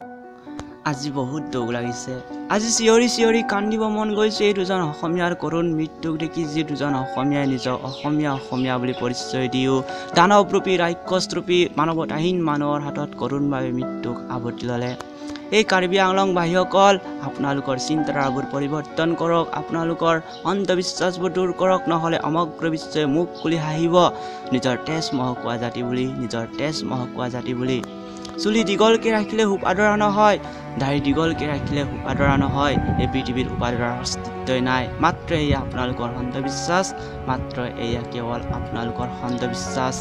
আজি বহুত দুখ লাগিছে। আজি চিঞৰি চিঞৰি কান্দিব মন গৈছে এই দুজন অসমীয়াৰ কৰুণ মৃত্যুক দেখি, যি দুজন অসমীয়াই নিজক অসমীয়া বুলি পৰিচয় দিও দানৱৰূপী ৰাক্ষসৰূপী মানৱতাহীন মানুহৰ হাতত কৰুণভাৱে মৃত্যুক আৱৰ্তি ল'লে। এই কাৰ্বি আংলং ভাইসকল, আপোনালোকৰ চিন্তাধাৰাবোৰ পৰিৱৰ্তন কৰক, আপোনালোকৰ অন্ধবিশ্বাসবোৰ দূৰ কৰক, নহ'লে সমগ্ৰ বিশ্বই মুখ খুলি হাঁহিব নিজৰ তেজ মহকোৱা জাতি বুলি, নিজৰ তেজ মহকোৱা জাতি বুলি। চুলি দীঘলকে ৰাখিলে সুপ আদৰা নহয়, দাঢ়ি দীঘলকে ৰাখিলে সুপ আদৰা নহয়। এই পৃথিৱীত সুপ আদৰাৰ অস্তিত্বই নাই। মাত্ৰ এয়া আপোনালোকৰ অন্ধবিশ্বাস, মাত্ৰ এয়া কেৱল আপোনালোকৰ অন্ধবিশ্বাস।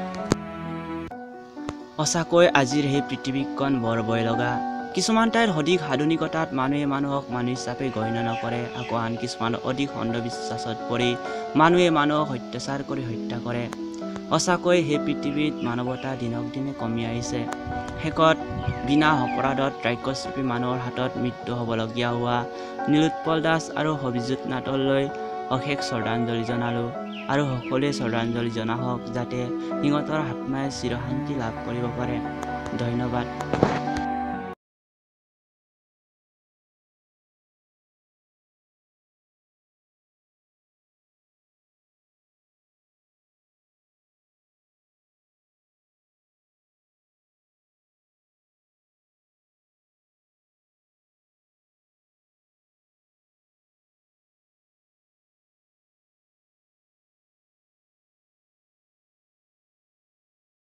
সঁচাকৈ আজিৰ সেই পৃথিৱীখন বৰ ভয় লগা। কিছুমান ঠাইত অধিক আধুনিকতাত মানুহে মানুহক মানুহ হিচাপে গণ্য নকৰে, আকৌ আন কিছুমান অধিক অন্ধবিশ্বাসত পৰি মানুহে মানুহক অত্যাচাৰ কৰি হত্যা কৰে। সঁচাকৈ সেই পৃথিৱীত মানৱতা দিনক দিনে কমি আহিছে। শেষত বিনা অপৰাধত ৰাক্ষসৰূপী মানুহৰ হাতত মৃত্যু হ'বলগীয়া হোৱা নীলোৎপল দাস আৰু অভিজিত নাথলৈ অশেষ শ্ৰদ্ধাঞ্জলি জনালোঁ, আৰু সকলোৱে শ্ৰদ্ধাঞ্জলি জনাওক যাতে সিহঁতৰ আত্মাই চিৰশান্তি লাভ কৰিব পাৰে। ধন্যবাদ।